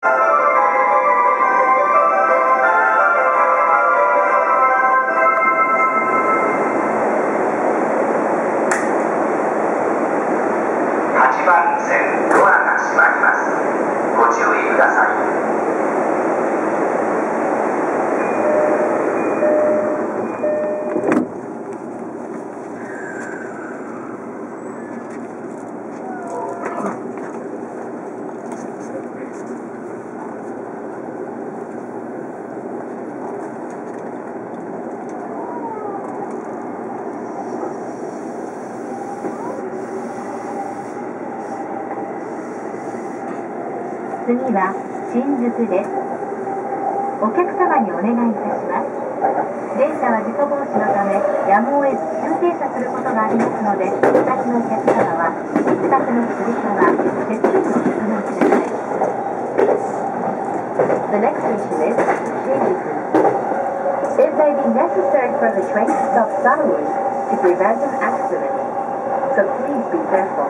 8番線ドアが閉まります。ご注意ください。 次は新宿です。お客様にお願いいたします。電車は事故防止のためやむを得ず急停車することがありますので、お先のお客様は行き先のつり革手すりをお備えください。The next station is Shinjuku. It may be necessary for the train to stop suddenly to prevent an accident, so please be careful.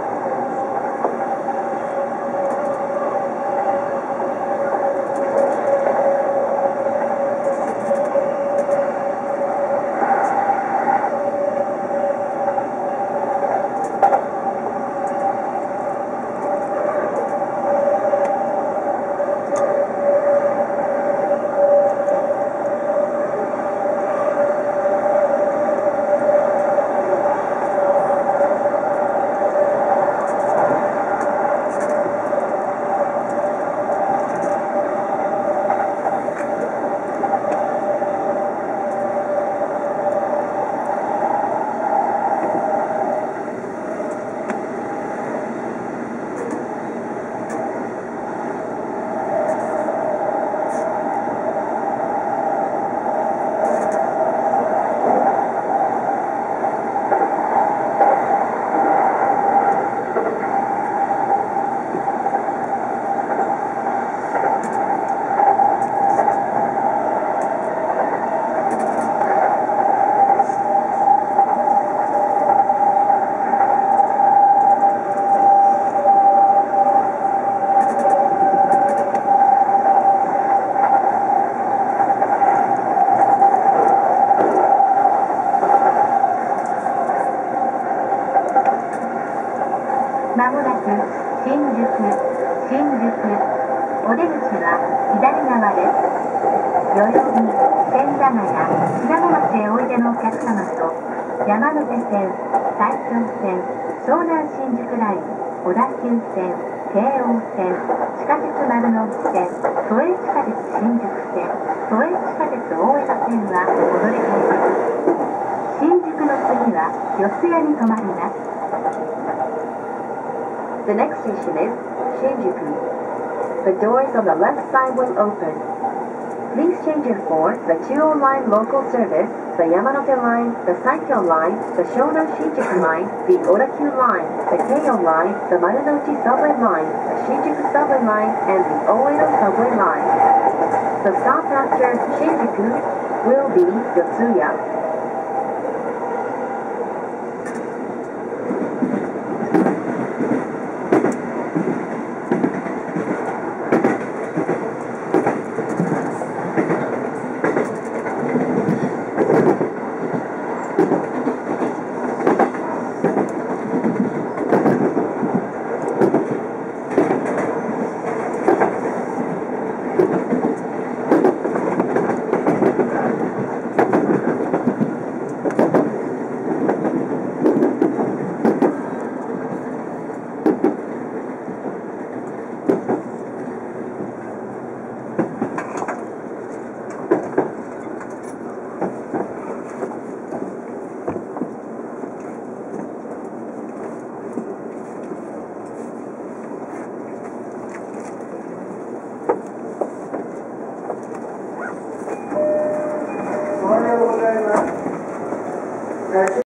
まもなく新宿、お出口は左側です。代々木、千駄ヶ谷、信濃町へおいでのお客様と、山手線、埼京線、湘南新宿ライン、小田急線、京王線、地下鉄丸ノ内線、都営地下鉄新宿線、都営地下鉄大江戸線はお乗り換えです。新宿の次は四谷に停まります。The next station is Shinjuku. The doors on the left side will open. Please change it for the Chuo Line local service, the Yamanote Line, the Saikyo Line, the Shonan Shinjuku Line, the Odakyu Line, the Keio Line, the Marunouchi Subway Line, the Shinjuku Subway Line, and the Oedo Subway Line. The stop after Shinjuku will be Yotsuya.